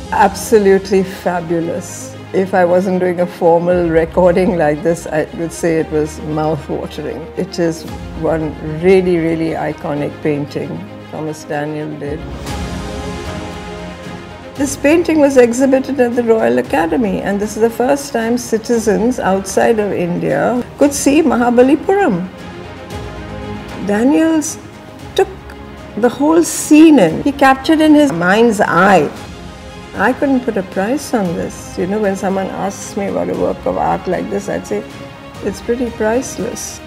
Absolutely fabulous. If I wasn't doing a formal recording like this, I would say it was mouth-watering. It is one really, really iconic painting Thomas Daniel did. This painting was exhibited at the Royal Academy, and this is the first time citizens outside of India could see Mahabalipuram. Daniels took the whole scene in. He captured in his mind's eye. I couldn't put a price on this. You know, when someone asks me about a work of art like this, I'd say it's pretty priceless.